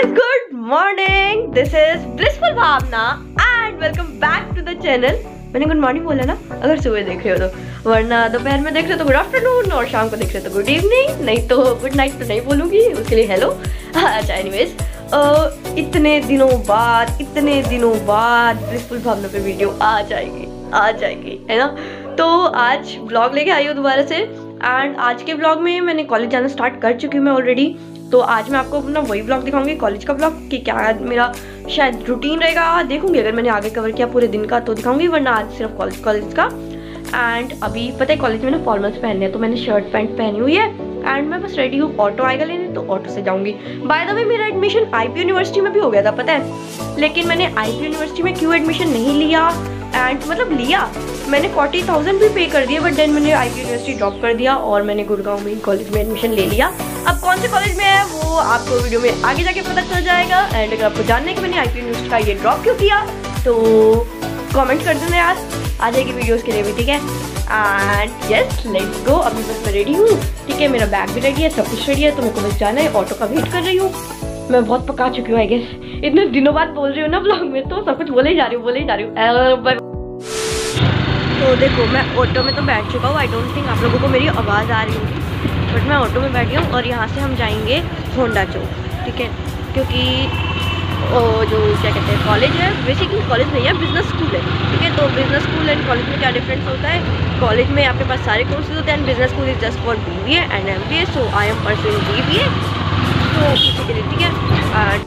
Good morning. This is Blissful Bhavna and welcome back to the channel. मैंने good morning बोला ना, अगर सुबह देख रहे हो तो, वरना दोपहर में देख रहे हो तो गुड आफ्टरनून और शाम को देख रहे हो तो गुड इवनिंग, नहीं तो गुड नाइट तो नहीं बोलूँगी, उसके लिए हेलो। अच्छा एनीवेज, इतने दिनों बाद ब्लिसफुल भावना पे वीडियो आ जाएगी है ना। तो आज ब्लॉग लेके आई हूँ दोबारा से एंड आज के ब्लॉग में मैंने कॉलेज जाना स्टार्ट कर चुकी हूँ मैं ऑलरेडी। तो आज मैं आपको अपना वही ब्लॉग दिखाऊंगी, कॉलेज का ब्लॉग, कि क्या मेरा शायद रूटीन रहेगा। देखूंगी अगर मैंने आगे कवर किया पूरे दिन का तो दिखाऊंगी, वरना आज सिर्फ कॉलेज का। एंड अभी पता है कॉलेज में ना फॉर्मल्स पहनने हैं, तो मैंने शर्ट पैंट पहनी हुई है एंड मैं बस रेडी हूँ। ऑटो आएगा लेने तो ऑटो से जाऊंगी। बाय द वे मेरा एडमिशन आईपी यूनिवर्सिटी में भी हो गया था पता है, लेकिन मैंने आईपी यूनिवर्सिटी में क्यों एडमिशन नहीं लिया एंड मतलब लिया मैंने 40,000 भी पे कर दिया, बट देन मैंने आईपी यूनिवर्सिटी ड्रॉप कर दिया और मैंने गुड़गांव में कॉलेज में एडमिशन ले लिया। अब कौन से कॉलेज में है वो आपको वीडियो में आगे जाके पता चल जाएगा। एंड अगर आपको जानना है कि मैंने आईपी यूनिवर्सिटी का ये ड्रॉप क्यों किया तो कमेंट कर देना यार, आ जाएगी वीडियोस के लिए भी, ठीक है। And yes let's go. अभी बस मैं रेडी हूँ, ठीक है, मेरा बैग भी रेडी है, सब कुछ रेडी है, तो मेरे को बस जाना है, ऑटो का वेट कर रही हूँ। मैं बहुत पका चुकी हूँ आई गेस, इतने दिनों बाद बोल रही हूँ ना ब्लॉग में, तो सब कुछ बोले ही जा रही हूँ। तो देखो मैं ऑटो में तो बैठ चुका हूँ, आई डोंट थिंक आप लोगों को मेरी आवाज़ आ रही होगी, बट मैं ऑटो में बैठी हूँ और यहाँ से हम जाएंगे होंडा चौक, ठीक है, क्योंकि जो क्या कहते हैं कॉलेज है, बेसिकली कॉलेज नहीं है बिजनेस स्कूल है, ठीक है। तो बिजनेस स्कूल एंड कॉलेज में क्या डिफरेंस होता है, कॉलेज में आपके पास सारे कोर्सेज होते हैं and business school is just for BBA and MBA, so I am pursuing BBA, तो इसी के लिए, ठीक है।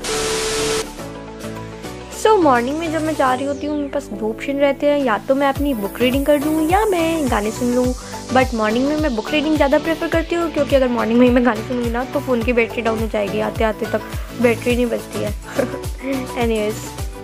सो मॉर्निंग में जब मैं जा रही होती हूँ मेरे पास दो ऑप्शन रहते हैं, या तो मैं अपनी बुक रीडिंग कर लूँ या मैं गाने सुन लूँ। बट मॉर्निंग में मैं बुक रीडिंग ज़्यादा प्रेफर करती हूँ, क्योंकि अगर मॉर्निंग में ही मैं गाने सुनूँगी ना तो फ़ोन की बैटरी डाउन हो जाएगी, आते आते तक बैटरी नहीं बचती है। एनीवेज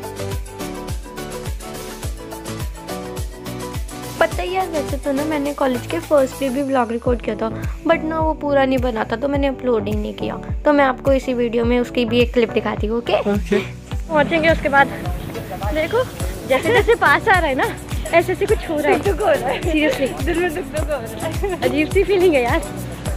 पता ही यार, वैसे तो ना मैंने कॉलेज के फर्स्ट डे भी व्लॉग रिकॉर्ड किया था, बट ना वो पूरा नहीं बना था तो मैंने अपलोड ही नहीं किया। तो मैं आपको इसी वीडियो में उसकी भी एक क्लिप दिखाती हूँ, ओके। पहुँचेंगे उसके बाद देखो जैसे जैसे पास आ रहा है ना ऐसे ऐसे कुछ हो रहा है, सीरियसली दिल में दुख हो रहा है, अजीब सी फीलिंग है यार।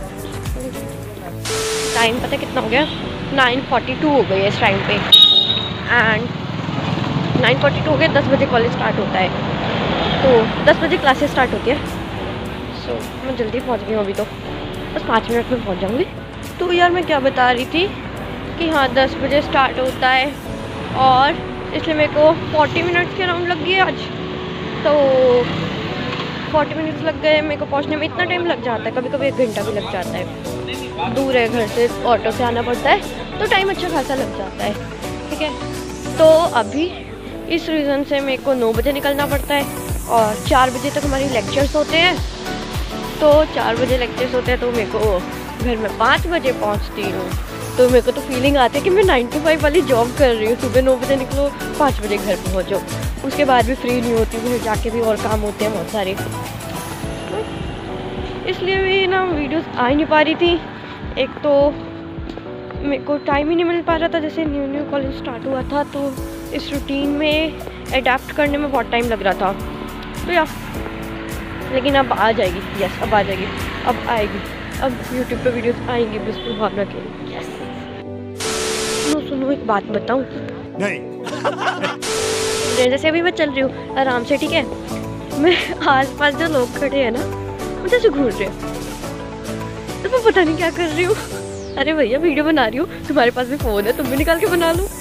टाइम पता कितना हो गया, 9:42 हो गई है इस टाइम पे एंड 9:42 हो गए, 10 बजे कॉलेज स्टार्ट होता है, तो 10 बजे क्लासेस स्टार्ट होती है। सो मैं जल्दी पहुंच गई हूँ, अभी तो बस 5 मिनट में पहुंच जाऊँगी। तो यार मैं क्या बता रही थी कि हाँ 10 बजे स्टार्ट होता है और इसलिए मेरे को 40 मिनट्स के राउंड लग गए आज, तो 40 मिनट्स लग गए मेरे को पहुंचने में। इतना टाइम लग जाता है, कभी कभी 1 घंटा भी लग जाता है, दूर है घर से, ऑटो से आना पड़ता है, तो टाइम अच्छा खासा लग जाता है, ठीक है। तो अभी इस रीज़न से मेरे को 9 बजे निकलना पड़ता है और 4 बजे तक हमारी लेक्चर्स होते हैं, तो 4 बजे लेक्चर्स होते हैं तो मेरे को घर में 5 बजे पहुँचती हूँ। तो मेरे को तो फीलिंग आती है कि मैं 9 to 5 वाली जॉब कर रही हूँ, सुबह 9 बजे निकलो 5 बजे घर पहुँचो, उसके बाद भी फ्री नहीं होती, फिर जाके भी और काम होते हैं बहुत सारे, इसलिए भी ना वीडियोस आ ही नहीं पा रही थी। एक तो मेरे को टाइम ही नहीं मिल पा रहा था, जैसे न्यू कॉलेज स्टार्ट हुआ था तो इस रूटीन में अडेप्ट करने में बहुत टाइम लग रहा था, तो यार लेकिन अब आ जाएगी, यस अब आ जाएगी, अब आएगी, अब यूट्यूब पे वीडियोस आएंगी ब्लिसफुल भावना के, यस। सुनो एक बात बताऊं, नहीं जैसे अभी मैं चल रही हूँ आराम से, ठीक है, मैं आसपास जो लोग खड़े हैं ना मुझे ऐसे घूर रहे हैं, तो मैं पता नहीं क्या कर रही हूँ। अरे भैया वीडियो बना रही हूँ, तुम्हारे पास भी फ़ोन है, तुम भी निकाल के बना लो।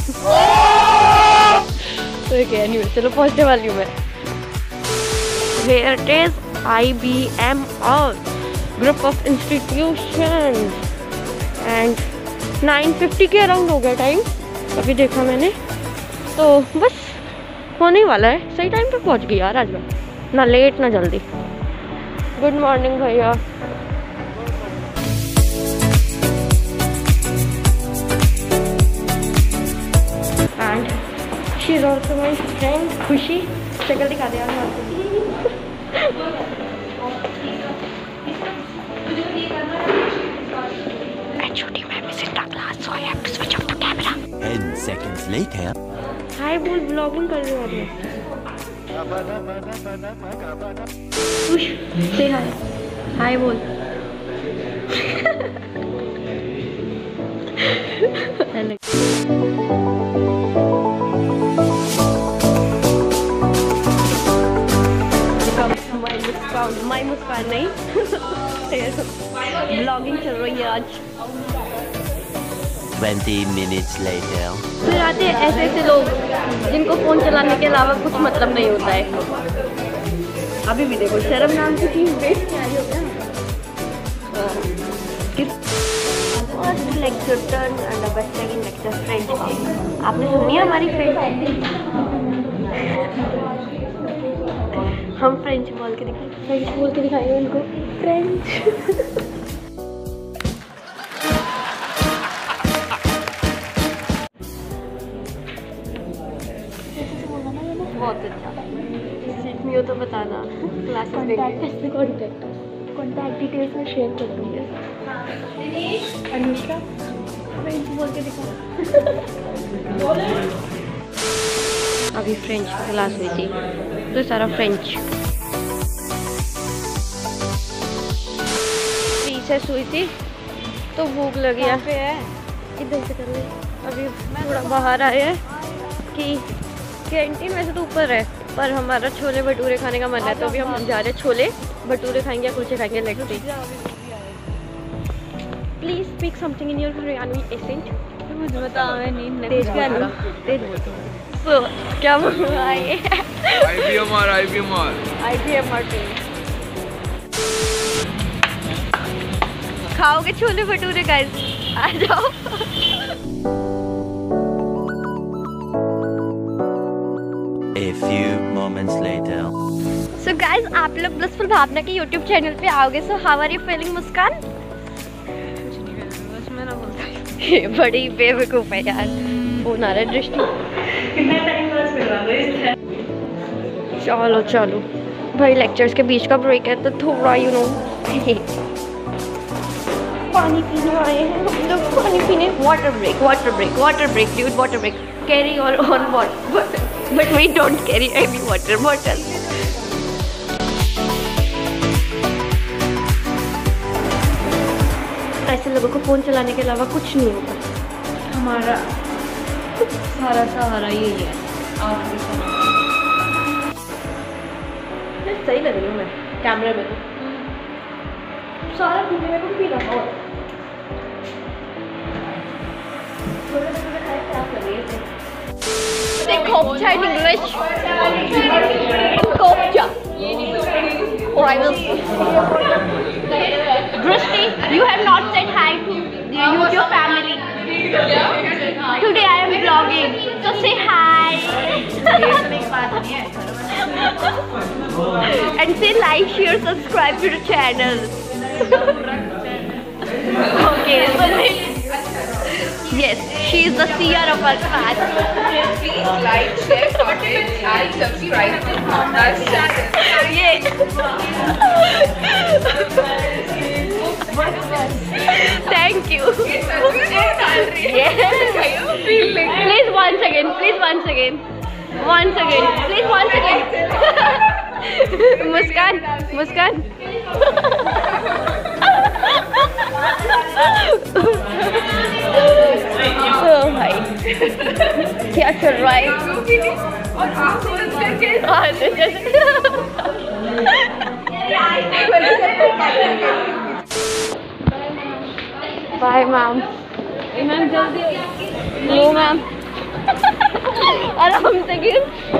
तो क्या नहीं, चलो पहुँचने वाली हूँ मैं। Here it is, IBMR group of institution and 9:50 के अराउंड हो गया टाइम, अभी देखा मैंने, तो बस होने वाला है, सही टाइम पे पहुंच गई यार आज मैं, ना लेट ना जल्दी। गुड मॉर्निंग भैया। And she is also my friend Khushi, शक्ल दिखा दे यार आपको। छोटी ma'am is in the class, so I have to switch off the camera. 10 seconds later. Hi बोल, ब्लॉगिंग कर रही हूँ अभी। खुश से हाय बोल। हमारी मुस्कान नहीं। ब्लॉगिंग चल रही है आज। 20 minutes later. फिर आते हैं ऐसे ऐसे लोग जिनको फ़ोन चलाने के अलावा कुछ मतलब नहीं होता है। अभी भी देखो शर्म नाम की चीज़ बेच के आई होता है। Lecture turn and the best second lecture French. आपने सुनी है हमारी फ्रेंच? हम फ्रेंच बोल के दिखाएंगे उनको फ्रेंच। बहुत अच्छा। सीखनी हो तो बताना, क्लासेस देंगे। कॉन्टैक्ट डिटेल्स में शेयर कर दूँगी। अनुष्का फ्रेंच बोल के दिखा। अभी फ्रेंच क्लास हुई थी तो सारा फ्रेंच। रिसेस हुई थी तो भूख लगी है। इधर से कर ले। अभी थोड़ा बाहर आए हैं कि कैंटीन वैसे तो ऊपर है पर हमारा छोले भटूरे खाने का मन है, तो अभी हम जा रहे हैं छोले भटूरे खाएंगे या कुलचे खाएंगे। Let's see. Please speak something in your Haryanvi accent. मुझे बताओ मैं नींद तेज क्या लूं? तेज सो क्या बोल रहा है? IBMR खाओगे छोले भटूरे गाइस? आ जाओ। A few moments later. So guys, आप लोग ब्लिसफुल भावना के YouTube चैनल पे आओगे। So how are you feeling मुस्कान? बस मैं ना बोलता। बड़ी बेवकूफ है यार। फोन आ रहा है दृष्टि। कितना टाइम पास करवा दो इससे। चलो चलो भाई, लेक्चर्स के बीच का ब्रेक है तो थोड़ा पानी पीने आए हैं हम लोग। पानी पीने। Water break dude, water break. Carry on water but we don't carry any water bottle. ऐसे लोगों को फोन चलाने के अलावा कुछ नहीं होता। हमारा सारा सहारा यही है। सही लग रही हूँ मैं कैमरे में तो। सारा दिन मेरे को भी लगा और क्या कर रही है? Say Kopcha in English. Kopcha. Or I will. Drishti, you have not said hi to the YouTube family. Today I am vlogging, so say hi. And say like, share, subscribe to the channel. Okay, so yes, she is the seer of our class. Please like, share, comment, and subscribe to our channel. Yes. Thank you. It's a good country. Yes. Can you feel like Please once again. Please once again. Once again. Please once again. Muskan, Muskan. Oh भाई, क्या चल रहा है? और आँख बंद करके bye ma'am. Ma'am जल्दी। लो मैम। आराम से गिर।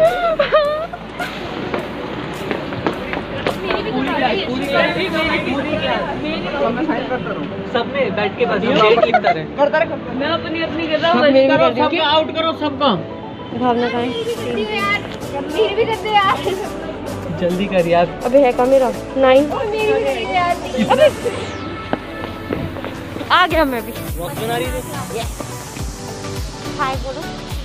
सब में बैठ के बस लिखता रहे। मैं अपनी कर रहा हूँ। सबका आउट करो सबका। भावना कहाँ है? भी करते यार। जल्दी कर यार। अबे है कहाँ मेरा? 9। अबे आ गया मैं भी। हाय बोलो।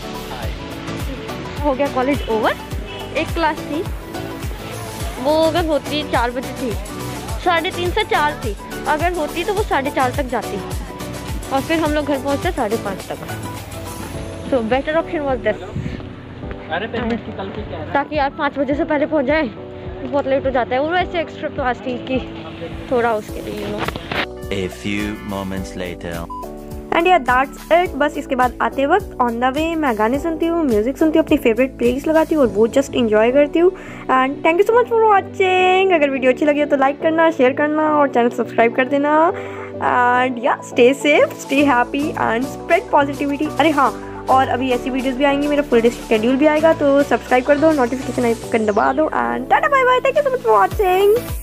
हो गया कॉलेज ओवर। एक क्लास थी, वो अगर होती 4 बजे थी, 3:30 से 4 थी। अगर होती तो वो 4:30 तक जाती और फिर हम लोग घर पहुँचते 5:30 तक। तो बेटर ऑप्शन वॉज दिस। अरे पेमेंट की कल की क्या है? ताकि यार 5 बजे से पहले पहुँच जाए। बहुत लेट हो जाता है। और वैसे एक्स्ट्रा क्लास थी कि थोड़ा उसके लिए A few moments later. And यार दैट्स इट। बस इसके बाद आते वक्त ऑन द वे मैं गाने सुनती हूँ, म्यूजिक सुनती हूँ, अपनी फेवरेट प्लेलिस्ट लगाती हूँ और वो जस्ट इंजॉय करती हूँ। And thank you so much for watching. अगर वीडियो अच्छी लगी हो तो लाइक करना, शेयर करना और चैनल सब्सक्राइब कर देना। And yeah stay safe, stay happy and spread positivity. अरे हाँ, और अभी ऐसी वीडियोस भी आएंगी, मेरा फुल डे शेड्यूल भी आएगा, तो सब्सक्राइब कर दो, नोटिफिकेशन आइकन दबा दो। And tata bye bye, thank you so much for watching.